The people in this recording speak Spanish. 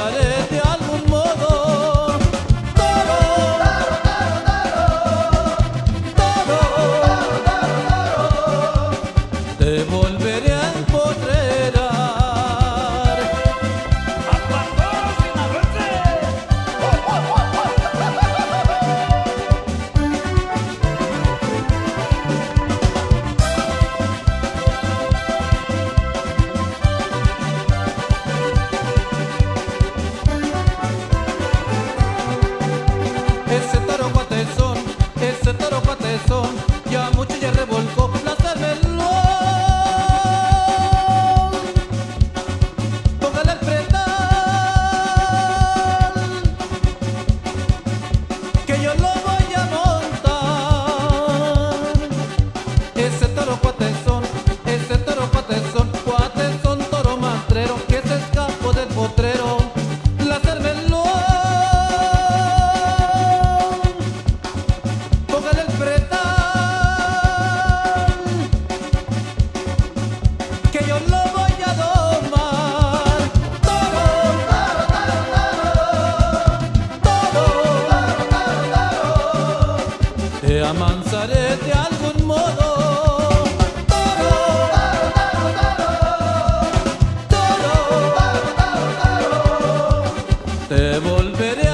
amansaré de algún modo. Toro, toro, te volveré a empotrerar. Ese toro cuatezón, ya mucho ya revolcó la cervelón. Póngale el pretal, que yo lo voy a montar. Ese toro cuatezón, cuatezón, toro matrero, que se escapó del potrero, la cervelón. Póngale el pretal, que yo lo voy a domar. Toro, te amansaré de algún modo. Toro, te volveré